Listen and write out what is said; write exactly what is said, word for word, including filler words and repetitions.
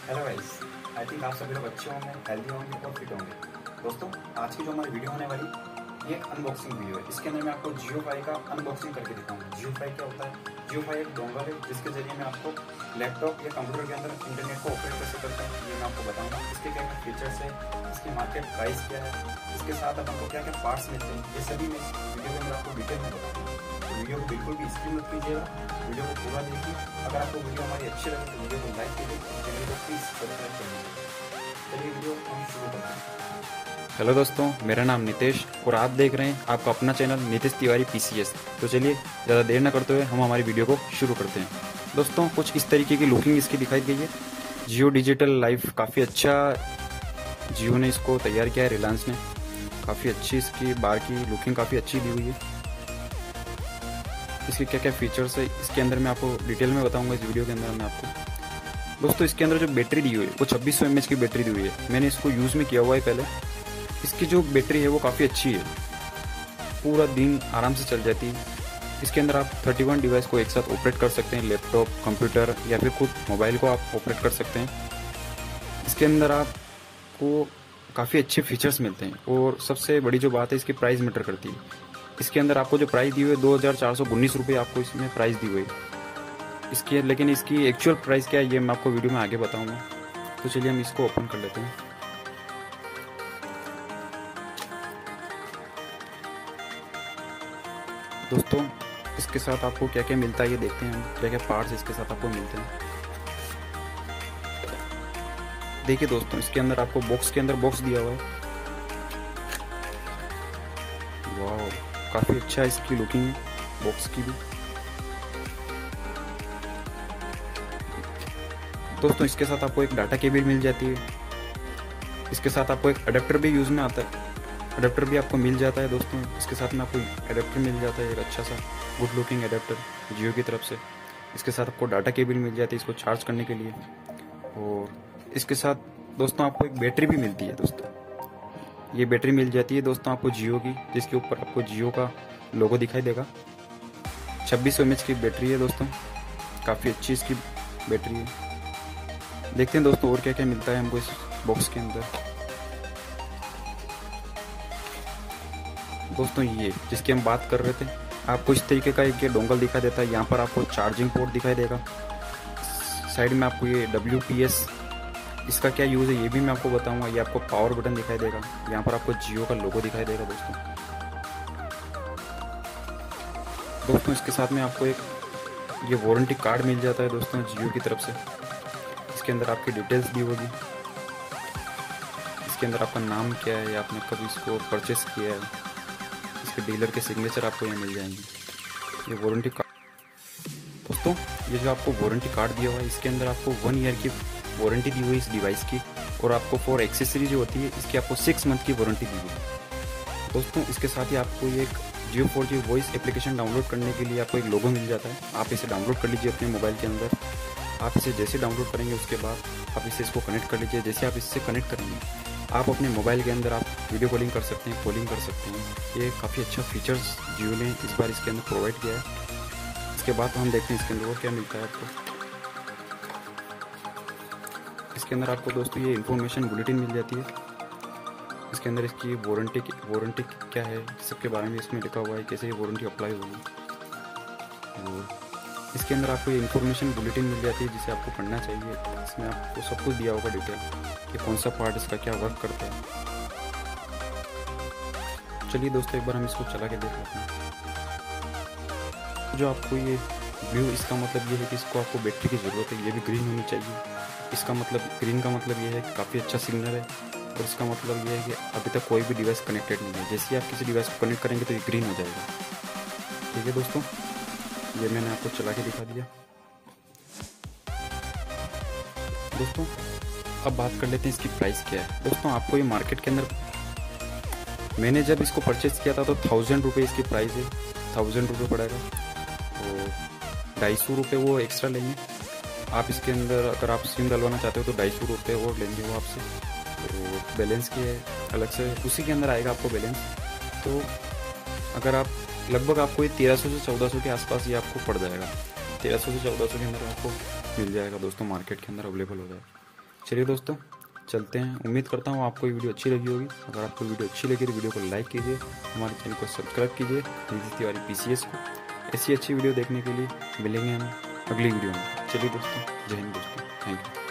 Hello guys, I think आप सभी लोग अच्छे होंगे, हेल्दी होंगे और फिट होंगे। दोस्तों, आज की जो हमारी वीडियो होने वाली ये एक अनबॉक्सिंग वीडियो है। इसके अंदर मैं आपको जियो फाई का अनबॉक्सिंग करके दिखाऊंगा। जियो फाई क्या होता है? जियो फाई एक डोंगर है जिसके जरिए मैं आपको लैपटॉप या कंप्यूटर के अंदर इंटरनेट को ऑपरेट कैसे करते हैं ये मैं आपको बताऊंगा। इसके क्या क्या फीचर्स है, इसकी मार्केट प्राइस क्या है, इसके साथ आपको क्या क्या पार्ट्स मिलते हैं, ये सभी मैं इस वीडियो के अंदर आपको डिटेल में बताऊंगा। तो वीडियो को बिल्कुल भी स्किप मत कीजिएगा, वीडियो को पूरा देखिए। अगर आपको वीडियो हमारी अच्छी लगे तो वीडियो को लाइक कीजिए, चैनल को प्लीज सब्सक्राइब कर लीजिए। चलिए वीडियो हम शुरू करते हैं। हेलो दोस्तों, मेरा नाम नितेश और आप देख रहे हैं आपका अपना चैनल नितेश तिवारी पीसीएस। तो चलिए ज़्यादा देर न करते हुए हम हमारी वीडियो को शुरू करते हैं। दोस्तों, कुछ इस तरीके की लुकिंग इसकी दिखाई गई है। जियो डिजिटल लाइफ काफ़ी अच्छा जियो ने इसको तैयार किया है, रिलायंस ने। काफ़ी अच्छी इसकी बाहर की लुकिंग काफ़ी अच्छी दी हुई है। इसके क्या क्या फीचर्स है इसके अंदर मैं आपको डिटेल में बताऊंगा इस वीडियो के अंदर मैं आपको। दोस्तों, इसके अंदर जो बैटरी दी हुई है वो छब्बीस सौ एम एच की बैटरी दी हुई है। मैंने इसको यूज़ में किया हुआ है पहले। इसकी जो बैटरी है वो काफ़ी अच्छी है, पूरा दिन आराम से चल जाती है। इसके अंदर आप इकतीस डिवाइस को एक साथ ऑपरेट कर सकते हैं, लैपटॉप, कंप्यूटर या फिर खुद मोबाइल को आप ऑपरेट कर सकते हैं। इसके अंदर आपको काफ़ी अच्छे फीचर्स मिलते हैं और सबसे बड़ी जो बात है इसकी प्राइस मैटर करती है। इसके अंदर आपको जो प्राइस दी हुई है दो हज़ार चार सौ उन्नीस रुपये आपको इसमें प्राइस दी हुई है इसकी, लेकिन इसकी एक्चुअल प्राइस क्या है ये मैं आपको वीडियो में आगे बताऊँगा। तो चलिए हम इसको ओपन कर लेते हैं। दोस्तों, इसके साथ आपको क्या क्या मिलता है ये देखते हैं हम, क्या क्या पार्ट्स इसके साथ आपको मिलते हैं। देखिए दोस्तों, इसके अंदर आपको बॉक्स के अंदर बॉक्स दिया हुआ है। वाह, काफ़ी अच्छा है इसकी लुकिंग बॉक्स की भी। दोस्तों, इसके साथ आपको एक डाटा केबल मिल जाती है। इसके साथ आपको एक अडेप्टर भी यूज़ में आता है, अडेप्टर भी आपको मिल जाता है। दोस्तों, इसके साथ में आपको अडेप्टर मिल जाता है, एक अच्छा सा गुड लुकिंग अडेप्टर जियो की तरफ से। इसके साथ आपको डाटा केबल मिल जाती है इसको चार्ज करने के लिए। और इसके साथ दोस्तों आपको एक बैटरी भी मिलती है। दोस्तों, ये बैटरी मिल जाती है दोस्तों आपको जियो की, जिसके ऊपर आपको जियो का लोगो दिखाई देगा। छब्बीस सौ एम एच की बैटरी है दोस्तों, काफ़ी अच्छी इसकी बैटरी है। देखते हैं दोस्तों और क्या क्या मिलता है हमको इस बॉक्स के अंदर। दोस्तों, ये जिसकी हम बात कर रहे थे, आपको इस तरीके का एक ये डोंगल दिखाई देता है। यहाँ पर आपको चार्जिंग पोर्ट दिखाई देगा। साइड में आपको ये डब्ल्यू पी एस, इसका क्या यूज़ है ये भी मैं आपको बताऊंगा। ये आपको पावर बटन दिखाई देगा। यहाँ पर आपको जियो का लोगो दिखाई देगा। दोस्तों दोस्तों इसके साथ में आपको एक ये वारंटी कार्ड मिल जाता है दोस्तों जियो की तरफ से। इसके अंदर आपकी डिटेल्स दी होगी। इसके अंदर आपका नाम क्या है, आपने कब इसको परचेस किया है, इसके डीलर के सिग्नेचर आपको यहाँ मिल जाएंगे। ये वारंटी कार्ड दोस्तों, ये जो आपको वारंटी कार्ड दिया हुआ है इसके अंदर आपको वन ईयर की वारंटी दी हुई है इस डिवाइस की। और आपको फॉर एक्सेसरी जो होती है इसकी आपको सिक्स मंथ की वारंटी दी हुई है। दोस्तों, इसके साथ ही आपको ये एक Jio four G voice application download करने के लिए आपको एक लोगो मिल जाता है। आप इसे डाउनलोड कर लीजिए अपने मोबाइल के अंदर। आप इसे जैसे डाउनलोड करेंगे उसके बाद आप इसे इसको कनेक्ट कर लीजिए। जैसे आप इससे कनेक्ट करेंगे आप अपने मोबाइल के अंदर आप वीडियो कॉलिंग कर सकते हैं, कॉलिंग कर सकते हैं। ये काफ़ी अच्छा फीचर्स जियो ने इस बार इसके अंदर प्रोवाइड किया है। इसके बाद हम देखते हैं इसके अंदर और क्या मिलता है आपको। इसके अंदर आपको दोस्तों ये इन्फॉर्मेशन बुलेटिन मिल जाती है। इसके अंदर इसकी वारंटी वारंटी क्या है सबके बारे में इसमें लिखा हुआ है, कैसे ये वारंटी अप्लाई होगी। और इसके अंदर आपको ये इन्फॉर्मेशन बुलेटिन मिल जाती है जिसे आपको पढ़ना चाहिए। इसमें आपको सब कुछ दिया होगा डिटेल कि कौन सा पार्ट इसका क्या वर्क करता है। चलिए दोस्तों, एक बार हम इसको चला के देख लेते हैं। जो आपको ये ब्लू, इसका मतलब ये है कि इसको आपको बैटरी की ज़रूरत है। ये भी ग्रीन होनी चाहिए। इसका मतलब ग्रीन का मतलब ये है कि काफ़ी अच्छा सिग्नल है। और इसका मतलब ये है कि अभी तक कोई भी डिवाइस कनेक्टेड नहीं है। जैसे ही आप किसी डिवाइस को कनेक्ट करेंगे तो ये ग्रीन हो जाएगा। ठीक है दोस्तों, ये मैंने आपको चला के दिखा दिया। दोस्तों, अब बात कर लेते हैं इसकी प्राइस क्या है। दोस्तों, आपको ये मार्केट के अंदर, मैंने जब इसको परचेज़ किया था तो थाउजेंड रुपये इसकी प्राइस है, थाउजेंड रुपये पड़ेगा। और ढाई सौ रुपये वो एक्स्ट्रा लेंगे। आप इसके अंदर अगर आप सिम डलवाना चाहते हो तो ढाई सौ रुपये और लेंगे वो आपसे। तो बैलेंस की है अलग से, उसी के अंदर आएगा आपको बैलेंस। तो अगर आप लगभग आपको ये तेरह सौ से चौदह सौ के आसपास ये आपको पड़ जाएगा। तेरह सौ से चौदह सौ के अंदर आपको मिल जाएगा दोस्तों, मार्केट के अंदर अवेलेबल हो जाएगा। चलिए दोस्तों चलते हैं। उम्मीद करता हूँ आपको ये वीडियो अच्छी लगी होगी। अगर आपको वीडियो अच्छी लगी तो वीडियो को लाइक कीजिए, हमारे चैनल को सब्सक्राइब कीजिए निधि तिवारी पीसीएस को। ऐसी अच्छी वीडियो देखने के लिए मिलेंगे हम अगली वीडियो में। चलिए दोस्तों, जय हिंद दोस्तों, थैंक यू।